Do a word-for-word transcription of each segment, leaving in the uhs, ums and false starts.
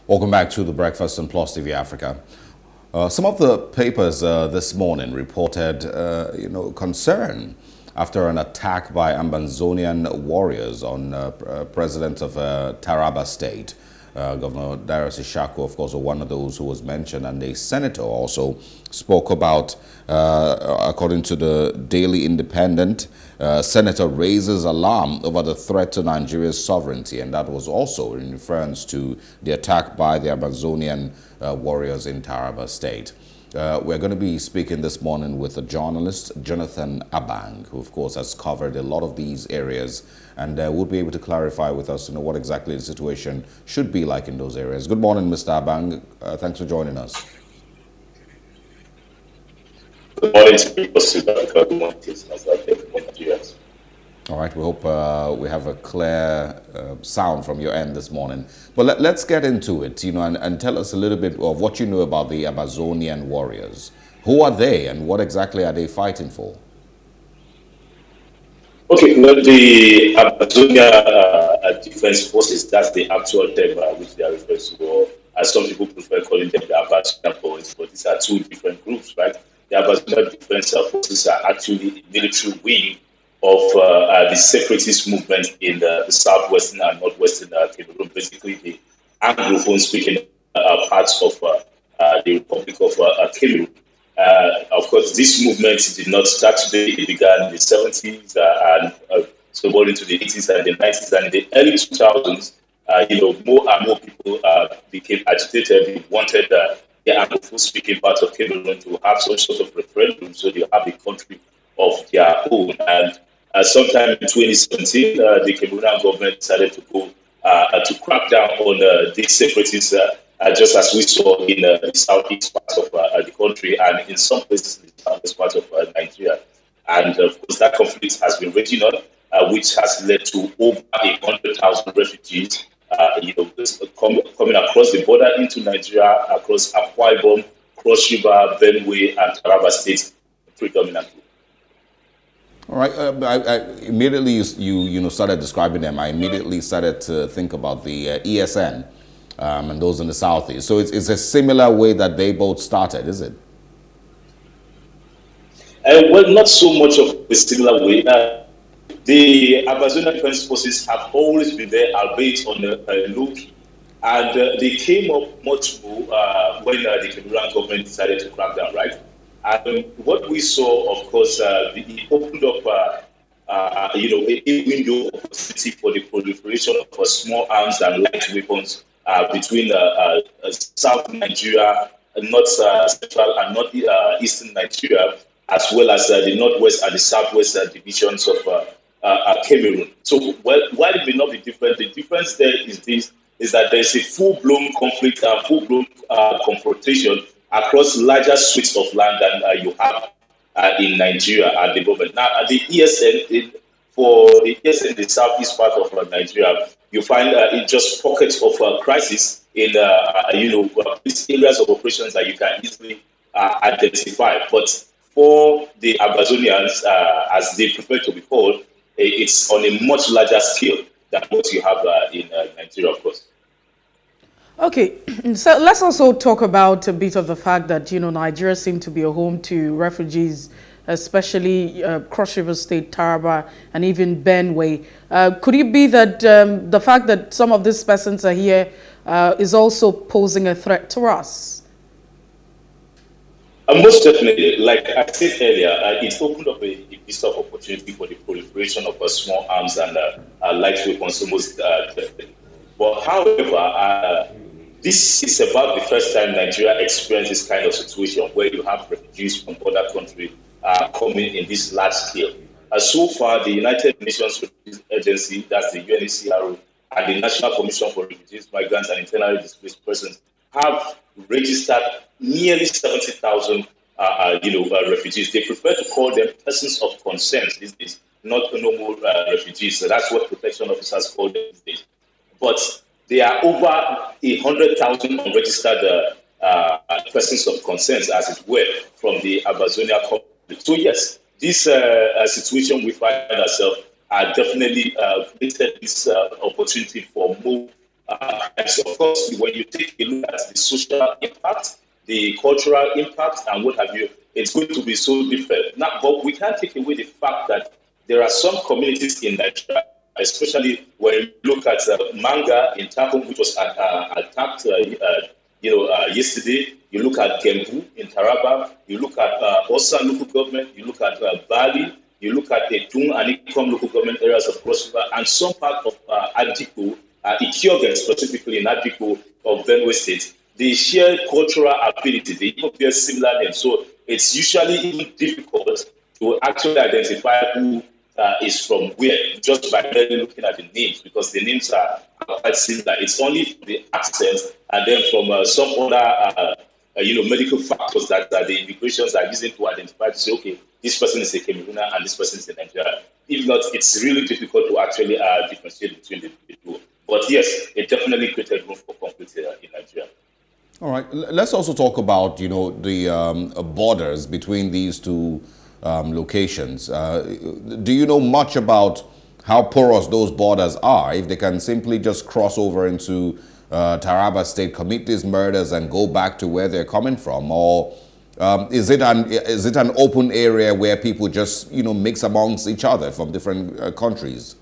Welcome back to the Breakfast on Plus T V Africa. Uh, some of the papers uh, this morning reported, uh, you know, concern after an attack by Ambazonian warriors on uh, uh, President of uh, Taraba State. Uh, Governor Darius Ishaku, of course, was one of those who was mentioned, and a senator also spoke about, uh, according to the Daily Independent, uh, senator raises alarm over the threat to Nigeria's sovereignty, and that was also in reference to the attack by the Ambazonian uh, warriors in Taraba State. Uh, we're going to be speaking this morning with a journalist, Jonathan Abang, who of course has covered a lot of these areas and uh, would be able to clarify with us, you know, what exactly the situation should be like in those areas. Good morning, Mister Abang. Uh, thanks for joining us. Good morning to people. Good morning to All right, we hope uh, we have a clear uh, sound from your end this morning. But let, let's get into it, you know, and, and tell us a little bit of what you know about the Ambazonian warriors. Who are they and what exactly are they fighting for? Okay, well, the Ambazonia uh, Defense Forces, that's the actual term uh, which they are referring to, or as some people prefer calling them the Ambazonia Boys, but these are two different groups, right? The Ambazonia Defense Forces are actually a military wing of uh, uh, the separatist movement in the, the southwestern and northwestern uh, Cameroon, basically the Anglophone-speaking uh, parts of uh, uh, the Republic of uh, Cameroon. Uh, of course, this movement did not start today. It began in the seventies uh, and uh, snowballed into the eighties and the nineties, and in the early two thousands, uh, you know, more and more people uh, became agitated. They wanted uh, the Anglophone-speaking part of Cameroon to have some sort of referendum, so they have a country of their own. And uh, sometime in twenty seventeen, uh, the Cameroonian government decided to go uh, to crack down on uh, these separatists. Uh, Uh, just as we saw in uh, the southeast part of uh, the country and in some places in the southeast part of uh, Nigeria. And of course, that conflict has been raging on, uh, which has led to over one hundred thousand refugees uh, you know, com coming across the border into Nigeria, across Akwa Ibom, Cross River, Benue, and Taraba State predominantly. All right. Uh, I, I, immediately you, you, you know, started describing them. I immediately started to think about the uh, E S N. Um, and those in the southeast. So it's, it's a similar way that they both started, is it? Uh, well, not so much of a similar way. Uh, the Ambazonian Defense Forces have always been there, albeit on a, a low key. And uh, they came up much more uh, when uh, the Cameroonian government decided to crack down, right? And um, what we saw, of course, uh, it opened up, uh, uh, you know, a, a window of opportunity for the proliferation of uh, small arms and light weapons Uh, between uh, uh, South Nigeria, North uh, Central and North uh, Eastern Nigeria, as well as uh, the Northwest and the Southwest uh, divisions of uh, uh, Cameroon. So, well, while it may not be different, the difference there is this: is that there is a full-blown conflict, and uh, full-blown uh, confrontation across larger swaths of land than uh, you have uh, in Nigeria at the moment. Now, at the E S N, it, for the E S N, the southeast part of uh, Nigeria, you find uh, in just pockets of uh, crisis in, uh, you know, uh, these areas of operations that you can easily uh, identify. But for the Ambazonians, uh, as they prefer to be called, it's on a much larger scale than what you have uh, in uh, Nigeria, of course. Okay, so let's also talk about a bit of the fact that, you know, Nigeria seemed to be a home to refugees, especially uh, Cross River State, Taraba, and even Benue. Uh, could it be that um, the fact that some of these persons are here uh, is also posing a threat to us? Uh, most definitely. Like I said earlier, uh, it opened up a, a piece of opportunity for the proliferation of uh, small arms and uh, uh, light weapons, almost uh, definitely. But however, uh, this is about the first time Nigeria experienced this kind of situation where you have refugees from other countries Uh, coming in this large scale. Uh, so far, the United Nations Refugees Agency, that's the U N H C R, and the National Commission for Refugees, Migrants, and Internally Displaced Persons have registered nearly seventy thousand, uh, uh, you know, uh, refugees. They prefer to call them persons of concern these days, not normal uh, refugees. So that's what protection officers call them these days. But there are over a hundred thousand registered uh, uh, persons of concern, as it were, from the Ambazonia community. So yes, this uh, uh, situation we find ourselves are definitely uh, created this uh, opportunity for more Uh, and so, of course, when you take a look at the social impact, the cultural impact, and what have you, it's going to be so different. Now, but we can't take away the fact that there are some communities in Nigeria, especially when you look at uh, Manga in Takum, which was uh, uh, attacked, uh, uh, you know, uh, yesterday. You look at Gembu in Taraba. You look at uh, Osa local government. You look at uh, Bali. You look at the Tung and Ikom local government areas of Cross River, and some part of uh, Adiko, uh, Ikyogen specifically in Adiko of Benue State. They share cultural ability. They even bear similar names. So it's usually even difficult to actually identify who uh, is from where, just by merely looking at the names, because the names are quite similar. It's only the accent and then from uh, some other, uh, uh, you know, medical factors that, that the immigrations are using to identify to say, okay, this person is a Cameroonian and this person is a Nigerian. If not, it's really difficult to actually uh, differentiate between the, the two. But yes, it definitely created room for conflict uh, in Nigeria. All right. Let's also talk about, you know, the um, borders between these two um, locations. Uh, do you know much about how porous those borders are? If they can simply just cross over into uh, Taraba State, commit these murders, and go back to where they're coming from, or um, is it an is it an open area where people just, you know, mix amongst each other from different uh, countries?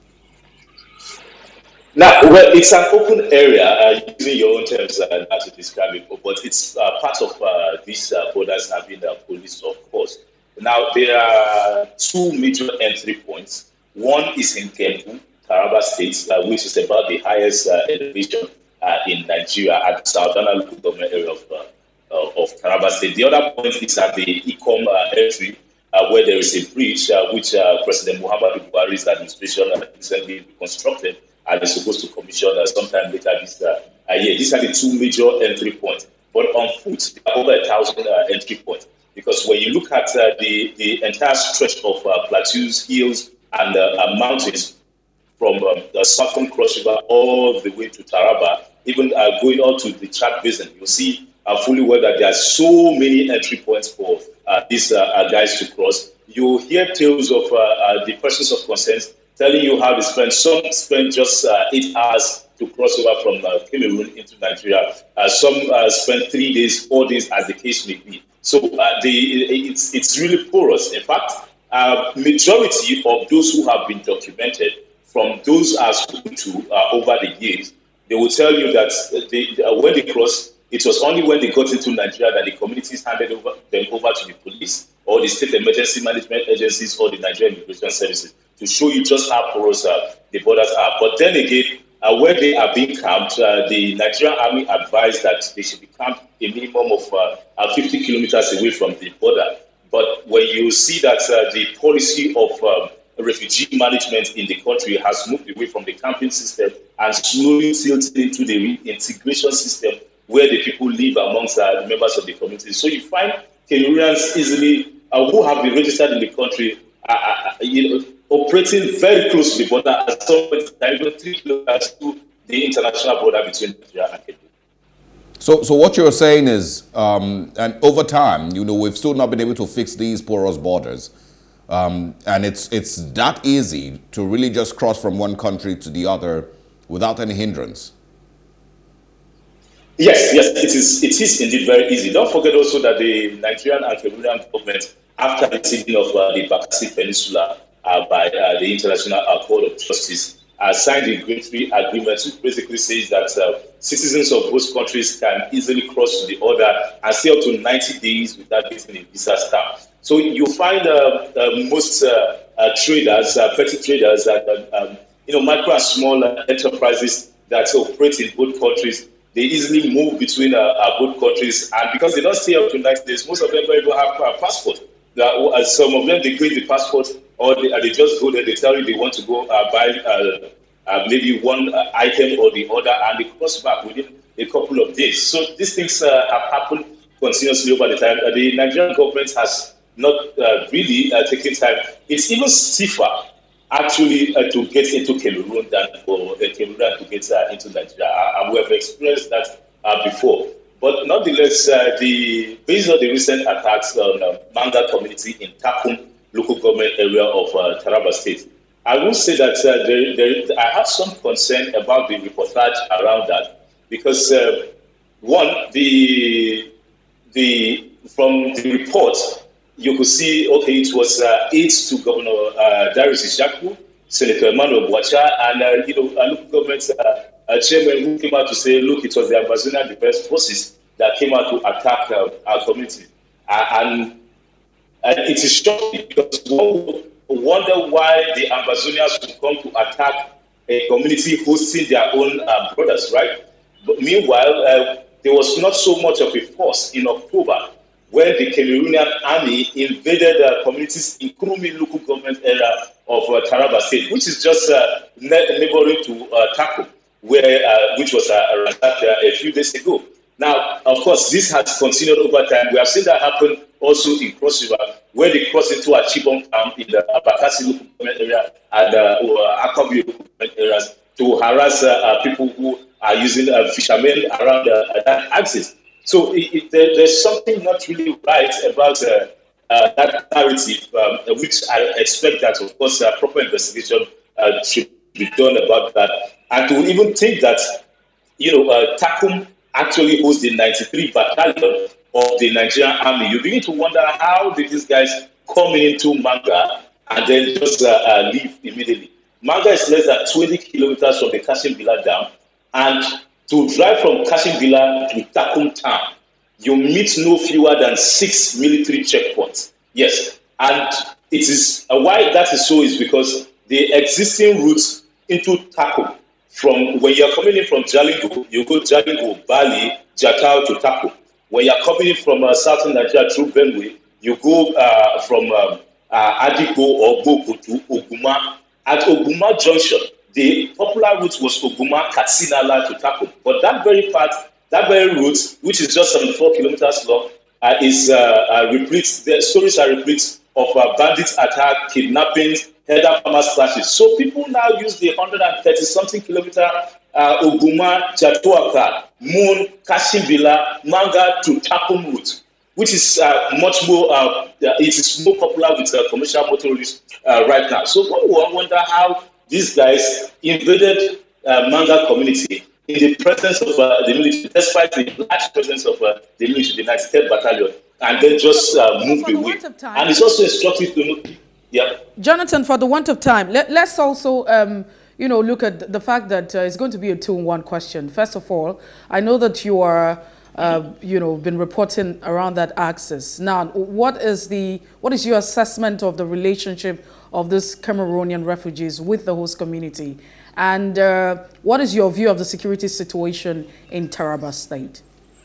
Now, well, it's an open area, uh, using your own terms uh, to describe it, but it's uh, part of uh, these uh, borders have been uh, policed, of course. Now, there are two major entry points. One is in Gembu, Taraba State, uh, which is about the highest uh, elevation uh, in Nigeria at the southern local government area of, uh, uh, of Taraba State. The other point is at the Ikom uh, entry, uh, where there is a bridge uh, which uh, President Muhammadu Buhari's administration recently reconstructed and is supposed to commission uh, sometime later this uh, uh, year. These are the two major entry points. But on foot, there are over a thousand uh, entry points. Because when you look at uh, the, the entire stretch of uh, plateaus, hills, and uh, uh, mountains from um, the southern Cross River all the way to Taraba, even uh, going on to the Chad Basin, you'll see uh, fully well that there are so many entry points for uh, these uh, uh, guys to cross. You hear tales of uh, uh, the persons of consent telling you how they spend. Some spend just uh, eight hours to cross over from uh, Cameroon into Nigeria. Uh, some uh, spend three days, four days, as the case may be. So uh, the, it's, it's really porous. In fact, uh, majority of those who have been documented, from those I've spoken to uh, over the years, they will tell you that they, uh, when they crossed, it was only when they got into Nigeria that the communities handed over, them over to the police or the state emergency management agencies or the Nigerian Immigration Services to show you just how porous uh, the borders are. But then again, uh, when they are being camped, uh, the Nigerian Army advised that they should be camped a minimum of uh, fifty kilometers away from the border. But when you see that uh, the policy of um, refugee management in the country has moved away from the camping system and slowly tilted into the reintegration system where the people live amongst uh, the members of the community. So you find Cameroonians easily, uh, who have been registered in the country, uh, uh, you know, operating very close to the border, as even three kilometers to the international border between Nigeria and Kenya. So, so what you're saying is, um, and over time, you know, we've still not been able to fix these porous borders. Um, and it's, it's that easy to really just cross from one country to the other without any hindrance. Yes, yes, it is, it is indeed very easy. Don't forget also that the Nigerian and Cameroonian government, after the taking of uh, the Bakassi Peninsula uh, by uh, the International Court of Justice, uh, signed the Grade three agreement, which basically says that uh, citizens of both countries can easily cross to the border and stay up to ninety days without getting a visa stamp. So you find uh, uh, most uh, uh, traders, uh, petty traders, uh, um, you know, micro and small uh, enterprises that operate in both countries, they easily move between uh, uh, both countries, and because they don't stay up to ninety days, most of them don't even have a passport. Uh, some of them, they create the passport, or they, uh, they just go there, they tell you they want to go uh, buy uh, uh, maybe one uh, item or the other, and they cross back within a couple of days. So these things uh, have happened continuously over the time. Uh, the Nigerian government has not uh, really uh, taken time. It's even stiffer, actually, uh, to get into Cameroon than for uh, Cameroon to get uh, into Nigeria. Uh, and we have experienced that uh, before. But nonetheless, uh, the based on the recent attacks on uh, Manga community in Takum, local government area of uh, Taraba State, I will say that uh, there, there, I have some concern about the reportage around that because uh, one, the the from the report you could see okay it was uh, aides to Governor uh, Darius Ishaku, Senator Emmanuel Bwacha, and uh, you know a local government uh, a chairman who came out to say, look, it was the Ambazonian Defense Forces that came out to attack uh, our community, uh, and and it is shocking because one wonder why the Ambazonians would come to attack a community hosting their own uh, brothers, right? But meanwhile, uh, there was not so much of a force in October when the Cameroonian army invaded uh, communities in Kurumi local government area of uh, Taraba State, which is just uh, neighboring to uh, Takum, where uh, which was uh, uh, a few days ago. Now, of course, this has continued over time. We have seen that happen also in Cross River, where they cross into a Chibon camp in the Abakasi local government area and uh, Akabi local government areas to harass uh, uh, people who are using uh, fishermen around uh, that axis. So it, it, there, there's something not really right about uh, uh, that narrative, um, which I expect that, of course, uh, proper investigation uh, should be done about that. And to even think that, you know, uh, Takum actually hosts the ninety-three Battalion of the Nigerian Army, you begin to wonder how did these guys come into Manga and then just uh, uh, leave immediately. Manga is less than twenty kilometers from the Kashim Villa Dam, and to drive from Kashim Villa to Takum town, you meet no fewer than six military checkpoints. Yes, and it is uh, why that is so is because the existing routes into Takum, from when you're coming in from Jalingo, you go Jalingo, Bali, Jakau to Takum. When you're coming in from uh, southern Nigeria through Benue, you go uh, from um, uh, Adiko or Boko to Oguma. At Oguma Junction, the popular route was Oguma, Katsinala to Takum. But that very part, that very route, which is just seventy-four kilometers long, uh, is uh, uh, replete. The stories are replete of uh, bandit attack, kidnappings, header farmers clashes. So people now use the one hundred thirty something kilometer uh, Oguma, Chatuaka, Moon, Kashim-Villa, Manga to Takum route, which is uh, much more, uh, it is more popular with uh, commercial motorists uh, right now. So one wonder how these guys invaded uh, Manga community in the presence of uh, the military, despite the large presence of uh, the military, the ninety-third Battalion, and then just uh, so moved away. And it's also instructive to know. Yeah. Jonathan, for the want of time, let, let's also, um, you know, look at the fact that uh, it's going to be a two-in-one question. First of all, I know that you are, uh, you know, been reporting around that axis. Now, what is the, what is your assessment of the relationship of these Cameroonian refugees with the host community? And uh, what is your view of the security situation in Taraba State?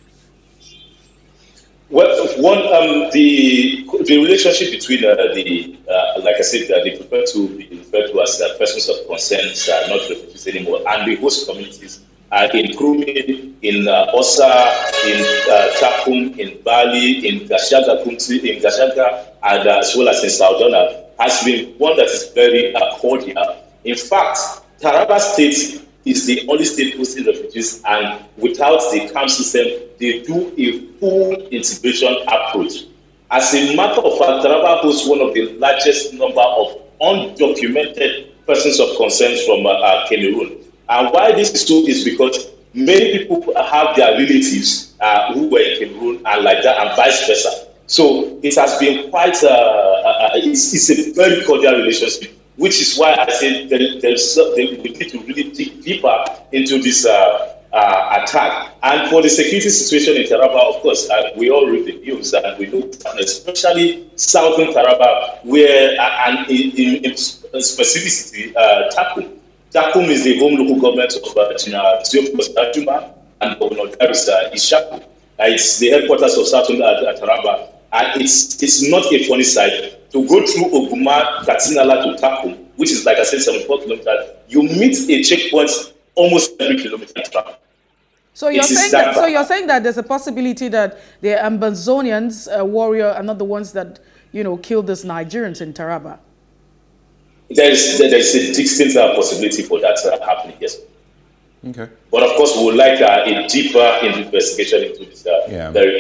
Well, one, um, the the relationship between uh, the, uh, like I said, uh, they prefer to be referred to as uh, persons of concern, uh, not refugees anymore, and the host communities uh, in Kurumi, in uh, Osa, in uh, Takum, in Bali, in Gashaga, in Gashaga, and uh, as well as in Saudona, has been one that is very uh, cordial. In fact, Taraba State is the only state hosting refugees, and without the camp system, they do a full integration approach. As a matter of fact, Taraba hosts one of the largest number of undocumented persons of concern from uh, uh, Cameroon. And why this is so is because many people have their relatives uh, who were in Cameroon and like that, and vice versa. So it has been quite, uh, uh, it's, it's a very cordial relationship, which is why I say there, there's, there, we need to really dig deeper into this uh, uh, attack. And for the security situation in Taraba, of course, uh, we all read the news and we know, especially southern Taraba, where, uh, and in, in, in specificity, uh, Takum. Takum is the home local government of uh, Ziopos Ajuma and Governor Darius Ishaku. Uh, it's the headquarters of southern uh, Taraba. And it's, it's not a funny sight. To go through Oguma, Katsinala to Takum, which is, like I said, seventy-four kilometers, you meet a checkpoint almost every kilometer travel. So you're, saying that, so you're saying that there's a possibility that the Ambazonians, uh, warrior, are not the ones that, you know, killed these Nigerians in Taraba? There is, there is a distinct uh, possibility for that uh, happening, yes. Okay. But of course, we would like uh, a deeper investigation into this uh, yeah. very issue.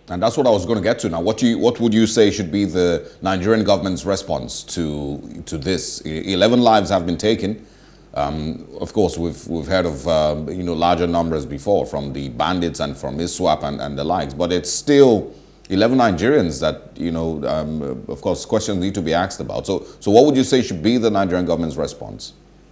And that's what I was going to get to now. What do you, what would you say should be the Nigerian government's response to to this? Eleven lives have been taken. Um, of course, we've we've heard of um, you know larger numbers before from the bandits and from ISWAP and, and the likes, but it's still eleven Nigerians that you know. Um, of course, questions need to be asked about. So, so what would you say should be the Nigerian government's response?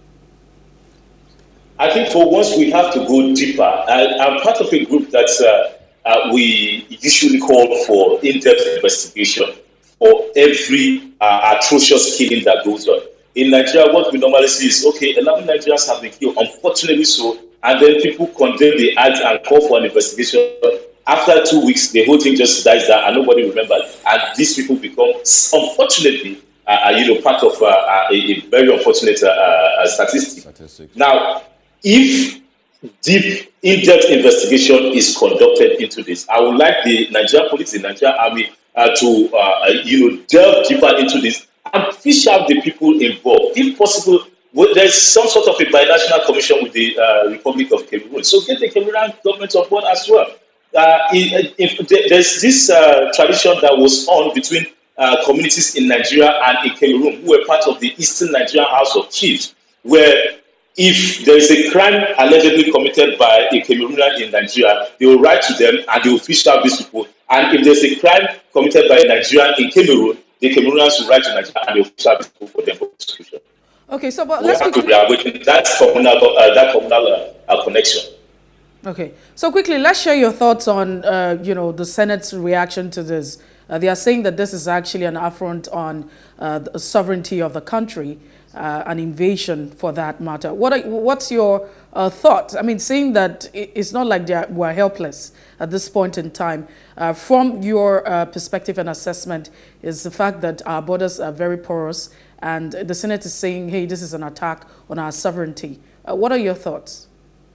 I think for once we have to go deeper. I, I'm part of a group that's. Uh, Uh, we usually call for in-depth investigation for every uh, atrocious killing that goes on. In Nigeria, what we normally see is, okay, eleven Nigerians have been killed, unfortunately so, and then people condemn the act and call for an investigation. After two weeks, the whole thing just dies down and nobody remembers. And these people become, unfortunately, uh, you know, part of uh, a, a very unfortunate uh, uh, statistic. Statistics. Now, if deep, in-depth investigation is conducted into this, I would like the Nigerian police, the Nigerian army, uh, to uh, you know delve deeper into this and fish out the people involved. If possible, there's some sort of a binational commission with the uh, Republic of Cameroon. So get the Cameroonian government on board as well. Uh, if, if there's this uh, tradition that was on between uh, communities in Nigeria and in Cameroon, who were part of the Eastern Nigerian House of Chiefs, where if there is a crime allegedly committed by a Cameroonian in Nigeria, they will write to them and they will fish out these people. And if there's a crime committed by a Nigerian in Cameroon, the Cameroonians will write to Nigeria and they will fish out these people for them for prosecution. Okay, so but we let's have quickly... to reawaken that communal, uh, that communal uh, uh, connection. Okay, so quickly, let's share your thoughts on, uh, you know, the Senate's reaction to this. Uh, they are saying that this is actually an affront on uh, the sovereignty of the country. Uh, an invasion for that matter. What are, what's your uh, thoughts? I mean, saying that it's not like they we're helpless at this point in time. Uh, from your uh, perspective and assessment, is the fact that our borders are very porous, and the Senate is saying, hey, this is an attack on our sovereignty. Uh, what are your thoughts?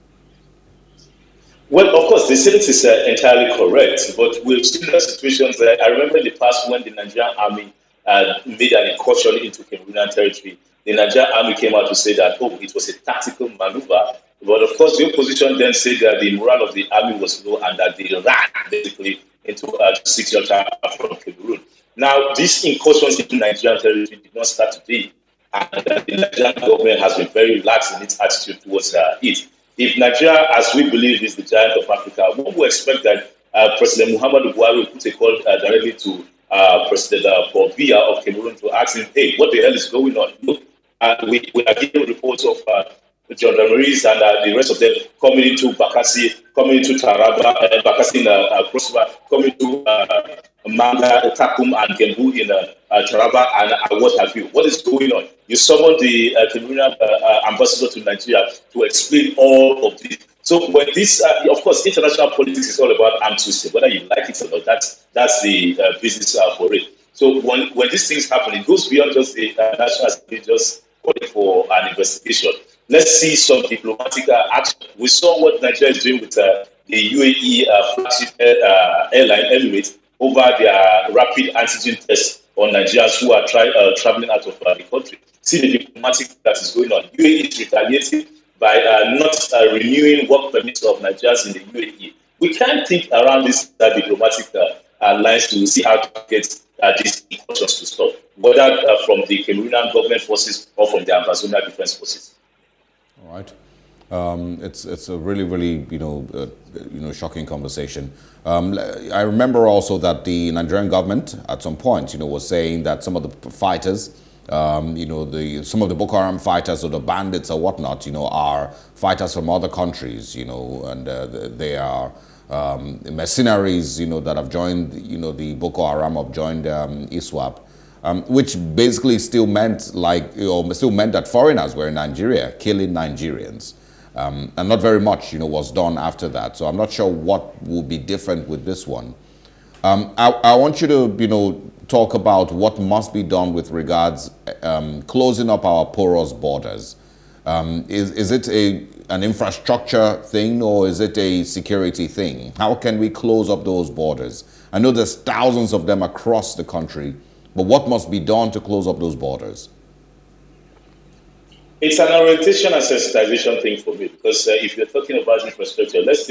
Well, of course, the Senate is uh, entirely correct, but we've seen situations. Uh, I remember in the past when the Nigerian army uh, made an incursion into Cameroonian territory. The Nigerian army came out to say that, oh, it was a tactical maneuver. But of course, the opposition then said that the morale of the army was low and that they ran basically into uh, seek shelter from Cameroon. Now, these incursions into Nigerian territory did not start today. And uh, the Nigerian government has been very lax in its attitude towards uh, it. If Nigeria, as we believe, is the giant of Africa, one would expect that uh, President Muhammadu Buhari will put a call uh, directly to uh, President uh, Paul Biya of Cameroon to ask him, hey, what the hell is going on? Look, Uh, we, we are getting reports of uh, gendarmeries and uh, the rest of them coming into Bakassi, coming into Taraba, uh, Bakassi in uh, uh, Crossriver, coming to uh, Manga, Takum, and Gembu in uh, uh, Taraba, and uh, what have you. What is going on? You summoned the uh, Cameroonian uh, uh, ambassador to Nigeria to explain all of this. So when this, uh, of course, international politics is all about arm twisting, whether you like it or not. That's that's the uh, business uh, for it. So when when these things happen, it goes beyond just the uh, national security, just calling for an investigation. Let's see some diplomatic uh, action. We saw what Nigeria is doing with uh, the U A E uh, flagship uh, airline Emirates over their rapid antigen tests on Nigerians who are try, uh, traveling out of uh, the country. See the diplomatic that is going on. U A E is retaliating by uh, not uh, renewing work permits of Nigerians in the U A E. We can't think around this uh, diplomatic uh, uh, lines to see how to get uh, these incursions to stop, whether uh, from the Cameroonian government forces or from the Ambazonia Defense Forces. All right. Um, it's it's a really really you know uh, you know shocking conversation. Um, I remember also that the Nigerian government at some point you know was saying that some of the fighters, um, you know the some of the Boko Haram fighters or the bandits or whatnot, you know are fighters from other countries, you know, and uh, they are um, mercenaries, you know, that have joined, you know, the Boko Haram have joined um, ISWAP. Um, which basically still meant like, you know, still meant that foreigners were in Nigeria killing Nigerians. Um, and not very much, you know, was done after that. So I'm not sure what will be different with this one. Um, I, I want you to, you know, talk about what must be done with regards um, closing up our porous borders. Um, is, is it a, an infrastructure thing or is it a security thing? How can we close up those borders? I know there's thousands of them across the country. But what must be done to close up those borders? It's an orientation and sensitization thing for me, because uh, if you're talking about infrastructure, let's take uh,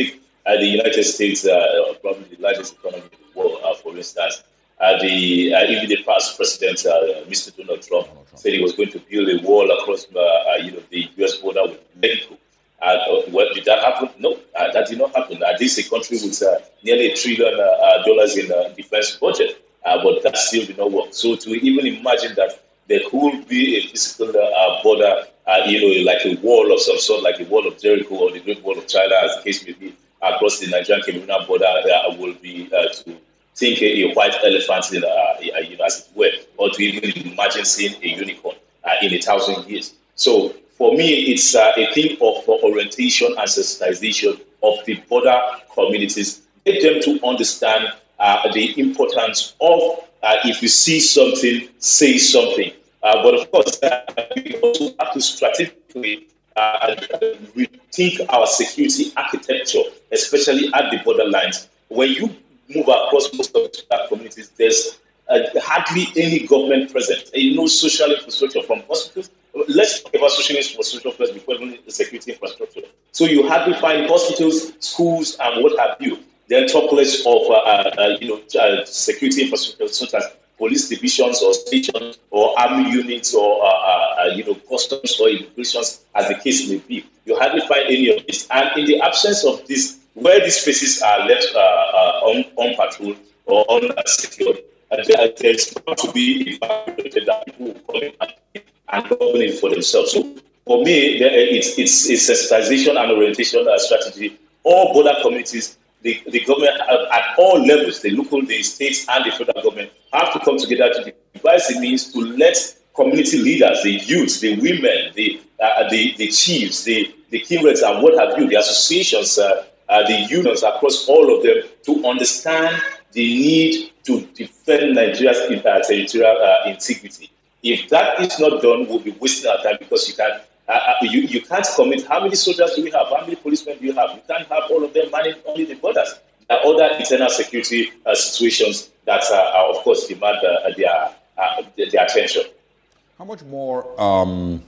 uh, the United States, uh, probably the largest economy in the world, uh, for instance, uh, the uh, even the past president, uh, Mister Donald Trump, Donald Trump, said he was going to build a wall across, uh, uh, you know, the U S border with Mexico. Uh, well, did that happen? No, uh, that did not happen. Uh, this is a country with uh, nearly a trillion uh, uh, dollars in uh, defense budget, uh, but that still did not work. So to even imagine that there could be a physical uh, border, uh, you know, like a wall of some sort, like the wall of Jericho or the Great Wall of China, as the case may be, across the Nigerian-Cameroonian border, uh, will be uh, to think a, a white elephant, in, uh, you know, as it were, or to even imagine seeing a unicorn uh, in a thousand years. So for me, it's uh, a thing of uh, orientation and sensitization of the border communities. Get them to understand uh, the importance of uh, if you see something, say something. Uh, but of course, uh, we also have to strategically uh, rethink our security architecture, especially at the borderlines. When you move across most of the communities, there's uh, hardly any government present, and no social infrastructure from hospitals. Let's talk about social infrastructure first before even the security infrastructure. So you hardly find hospitals, schools, and what have you. Then talk less of uh, uh, you know uh, security infrastructure such as police divisions or stations or army units or uh, uh, you know customs or immigrations, as the case may be. You hardly find any of this. And in the absence of this, where these spaces are left uh, uh, on, on patrol or unsecured, uh, there, there's going to be a that people will come in and, and govern it for themselves. So for me, there, it's, it's a sensitization and orientation uh, strategy. All border communities, the, the government uh, at all levels, the local, the states, and the federal government have to come together to devise the means to let community leaders, the youth, the women, the uh, the, the chiefs, the, the kindreds, and what have you, the associations, uh, uh, the unions across all of them, to understand the need to defend Nigeria's uh, territorial uh, integrity. If that is not done, we'll be wasting our time because you can't, uh, you, you can't commit. How many soldiers do we have? How many policemen do you have? You can't have all of them manning only the borders. There are other internal security uh, situations that, uh, of course, demand uh, their, uh, their attention. How much more um,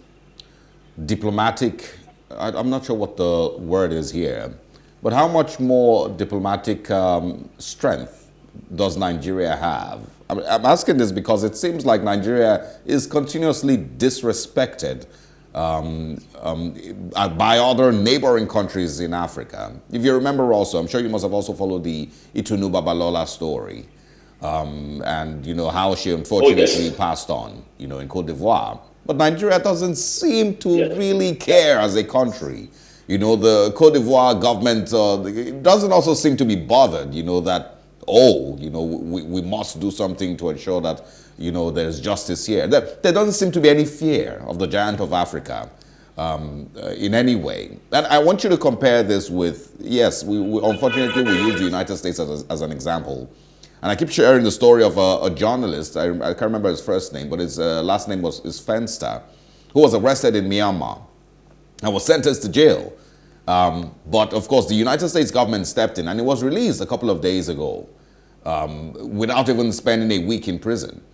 diplomatic, I, I'm not sure what the word is here, but how much more diplomatic um, strength does Nigeria have? I'm, I'm asking this because it seems like Nigeria is continuously disrespected um, um, by other neighboring countries in Africa. If you remember also, I'm sure you must have also followed the Itunu Babalola story. Um, and, you know, how she unfortunately oh, yes. passed on, you know, in Cote d'Ivoire. But Nigeria doesn't seem to yeah. really care as a country. You know, the Cote d'Ivoire government uh, it doesn't also seem to be bothered, you know, that, oh, you know, we, we must do something to ensure that, you know, there's justice here. There, there doesn't seem to be any fear of the giant of Africa um, uh, in any way. And I want you to compare this with, yes, we, we unfortunately we use the United States as, as an example. And I keep sharing the story of a, a journalist, I, I can't remember his first name, but his uh, last name was is Fenster, who was arrested in Myanmar and was sentenced to jail. Um, but of course, the United States government stepped in and he was released a couple of days ago um, without even spending a week in prison.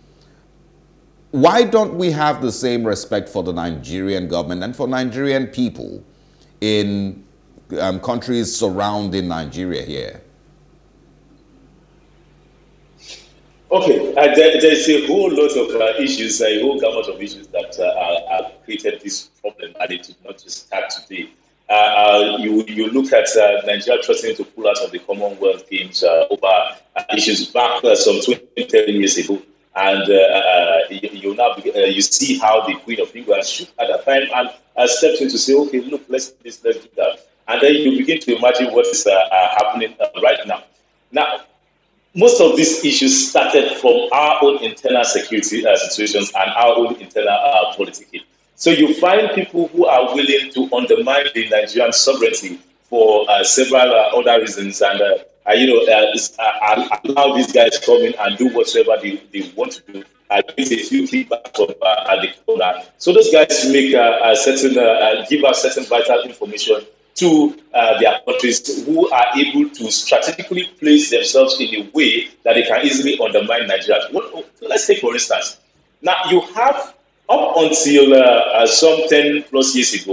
Why don't we have the same respect for the Nigerian government and for Nigerian people in um, countries surrounding Nigeria here? Okay, uh, there, there's a whole lot of uh, issues, a whole gamut of issues that uh, have created this problem, and it did not just start today. Uh, uh, you you look at uh, Nigeria threatening to pull out of the Commonwealth Games uh, over uh, issues back uh, some twenty, thirty years ago, and uh, uh, you, you now uh, you see how the Queen of England shook at that time and uh, stepped in to say, okay, look, let's do this, let's do that, and then you begin to imagine what is uh, uh, happening uh, right now. Now, most of these issues started from our own internal security uh, situations and our own internal uh, politicking. So you find people who are willing to undermine the Nigerian sovereignty for uh, several uh, other reasons, and uh, uh, you know, uh, uh, allow these guys to come in and do whatever they, they want to do. Uh, get a few feedback from uh, the corner. So those guys make uh, a certain, uh, give us certain vital information to uh, their countries who are able to strategically place themselves in a way that they can easily undermine Nigeria. What, let's take for instance. Now you have up until uh, uh, some ten plus years ago,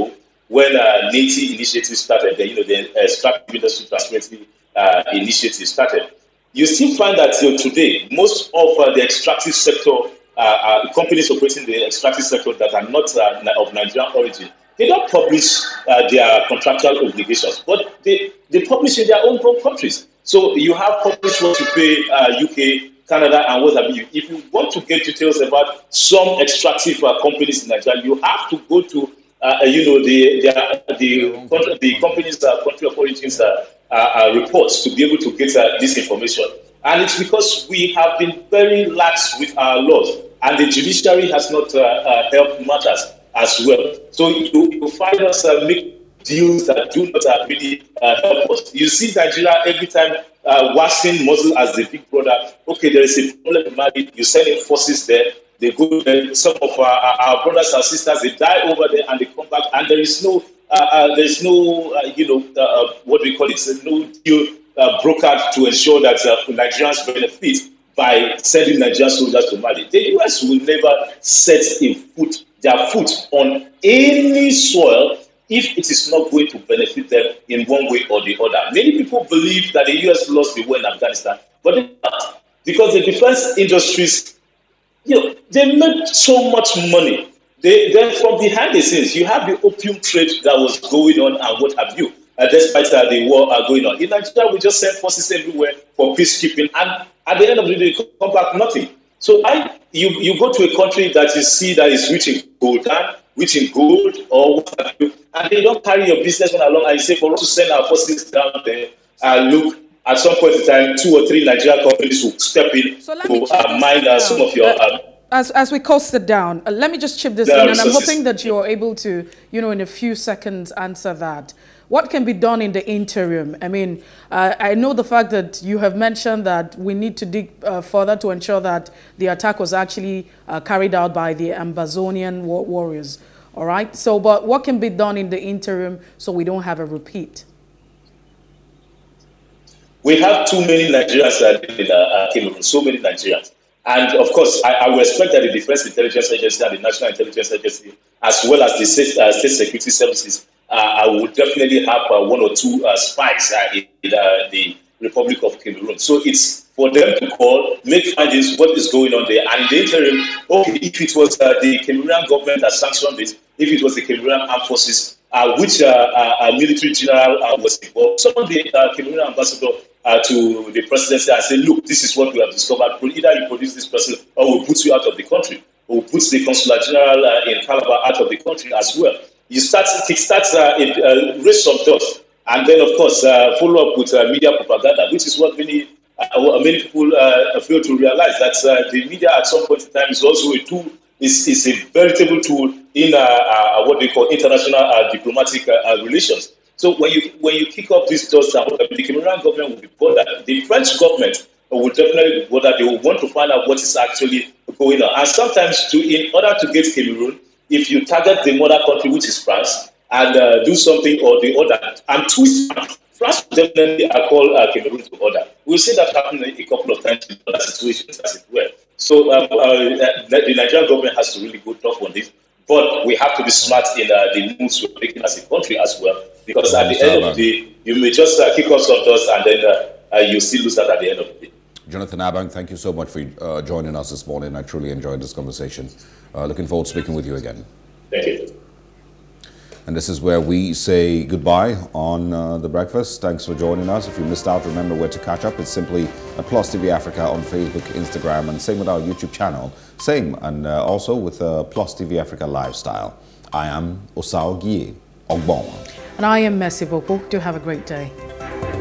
when uh, NITI initiative started, the, you know, the uh, Extractive Industry Transparency uh, initiative started, you still find that till today, most of uh, the extractive sector, uh, uh, companies operating in the extractive sector that are not uh, of Nigerian origin, they don't publish uh, their contractual obligations, but they, they publish in their own home countries. So you have published what you pay uh, U K, Canada, and what have you. If you want to get details about some extractive uh, companies in Nigeria, you have to go to, uh, you know, the the the, the, the companies' uh, country of origins uh, uh, uh, reports to be able to get uh, this information. And it's because we have been very lax with our laws, and the judiciary has not uh, uh, helped matters as well. So you, you find us uh, make deals that do not uh, really uh, help us. You see Nigeria every time uh, waxing muzzle as the big brother. Okay, there is a problem in Mali. You send in forces there. They go there. Some of our, our brothers and sisters, they die over there and they come back. And there is no, uh, uh, there is no, uh, you know, uh, what do we call it? No deal uh, brokered to ensure that uh, Nigerians benefit by sending Nigerian soldiers to Mali. The U S will never set a foot, their foot on any soil if it is not going to benefit them in one way or the other. Many people believe that the U S lost the war in Afghanistan, but they not, because the defense industries, you know, they make so much money. They, then from behind the scenes, you have the opium trade that was going on and what have you, uh, despite uh, the war uh, going on. In Nigeria, we just send forces everywhere for peacekeeping, and at the end of the day, they come back nothing. So I, you, you go to a country that you see that is rich in gold, and rich in gold or what have you, and they don't carry your business on along, and you say for us to send our forces down there, and uh, look, at some point in time, two or three Nigerian companies will step in so to uh, mine uh, some of your... Uh, As, as we coast it down, uh, let me just chip this in, and I'm hoping that you're able to, you know, in a few seconds answer that. What can be done in the interim? I mean, uh, I know the fact that you have mentioned that we need to dig uh, further to ensure that the attack was actually uh, carried out by the Ambazonian war warriors. All right. So, but what can be done in the interim so we don't have a repeat? We have too many Nigerians in uh, Cameroon, so many Nigerians. And of course, I, I would expect that the Defense Intelligence Agency and the National Intelligence Agency, as well as the State, uh, state Security Services, uh, I would definitely have uh, one or two uh, spies uh, in uh, the Republic of Cameroon. So it's for them to call, make findings, what is going on there. And in the interim, okay, if it was uh, the Cameroonian government that sanctioned this, if it was the Cameroonian Armed Forces, uh, which uh, uh, military general uh, was involved, some of the uh, Cameroonian ambassador Uh, to the presidency and say, look, this is what we have discovered. Either you produce this person or we'll put you out of the country. Or we'll put the Consular General uh, in Calabar out of the country as well. You start, kickstart uh, a uh, race of dust. And then, of course, uh, follow up with uh, media propaganda, which is what many, uh, many people uh, fail to realize, that uh, the media at some point in time is also a tool, is, is a veritable tool in uh, uh, what they call international uh, diplomatic uh, uh, relations. So when you when you kick off these doors, the Cameroonian government will be bothered. The French government will definitely be bothered. They will want to find out what is actually going on. And sometimes, to in order to get Cameroon, if you target the mother country, which is France, and uh, do something or the other, and twist France will definitely call uh, Cameroon to order. We'll see that happen a couple of times in other situations, as it were. So um, uh, the Nigerian government has to really go tough on this. But we have to be smart in uh, the moves we're making as a country as well. Because at the end of the day, you may just uh, kick off some dust and then uh, uh, you still lose that at the end of the day. Jonathan Abang, thank you so much for uh, joining us this morning. I truly enjoyed this conversation. Uh, looking forward to speaking with you again. Thank you. And this is where we say goodbye on uh, The Breakfast. Thanks for joining us. If you missed out, remember where to catch up. It's simply uh, Plus T V Africa on Facebook, Instagram, and same with our YouTube channel. Same, and uh, also with uh, Plus T V Africa Lifestyle. I am Osao Gie Ogbon. And I am Messi Bopo. Do have a great day.